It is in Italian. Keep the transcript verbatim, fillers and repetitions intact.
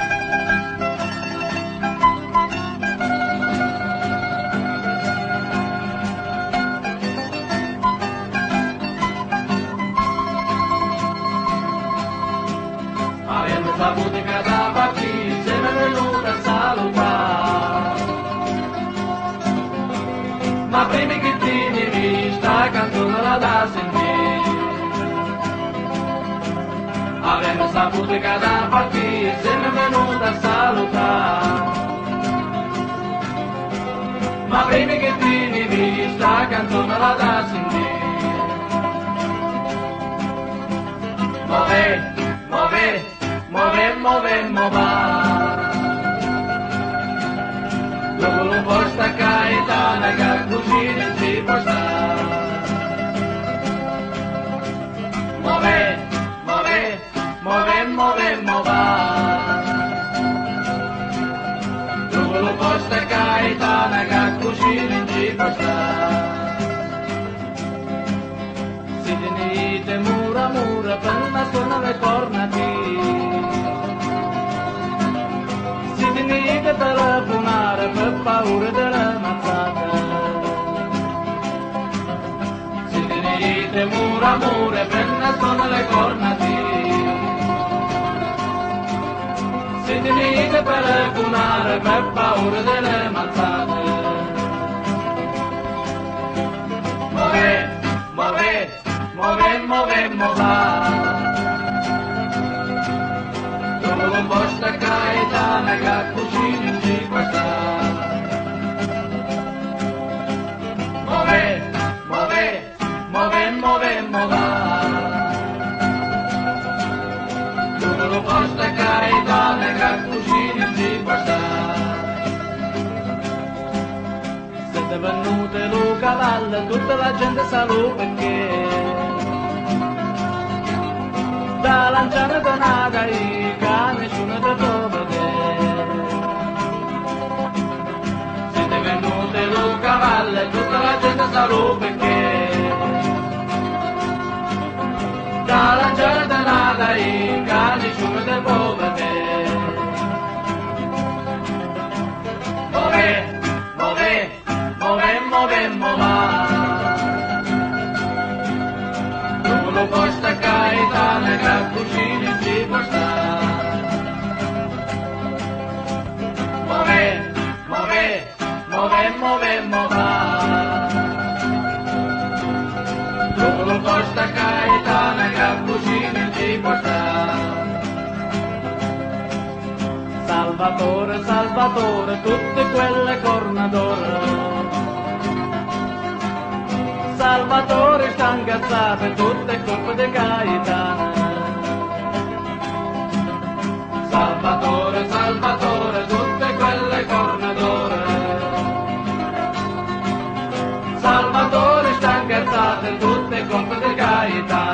Avendo saputo che da partire se ne è venuta a salutare, ma prima che ti ne vista canzone la da sentire. Avendo saputo che da partire se ne è venuta a salutare, ma prima che ti ne vista canzone la da sentire. Muove, muove, muove, muove, muove. Dopo lo può staccare e tana che così non si può stare. Muove, muove, muove, muove, muove. Dopo lo può staccare e tana che così non si può stare. Si tenete mura mura per nascondere le cornati, si tenete per fumare per paura della mazzata, si tenete mura mura per nascondere le cornati, si tenete per fumare per paura delle mazzate. Muove, muove, muove, muove, muove. Dopo non può staccare e tana che così non si può stare. Muove, muove, muove, muove, muove. Dopo non può staccare e tana che così non si può stare. Siete venute lo cavallo, tutta la gente sa lo perché. Da lanciare da nada i cani nessuno te può vedere. Siete venute lo cavallo e tutta la gente sa lo perché. Da lanciare da nada i cani nessuno te può vedere. Muove, muove, muove, muove, muove. Lo può staccare e tana che così non si può stare. Muove, muove, muove, muove, muove. Lo può staccare e tana che così non si può stare. Salvatore, Salvatore, tutte quelle corna d'oro. Salvatore sta incazzate, tutte colpe di Gaetana. Salvatore, Salvatore, tutte quelle corna d'oro. Salvatore sta incazzate, tutte colpe di Gaetana.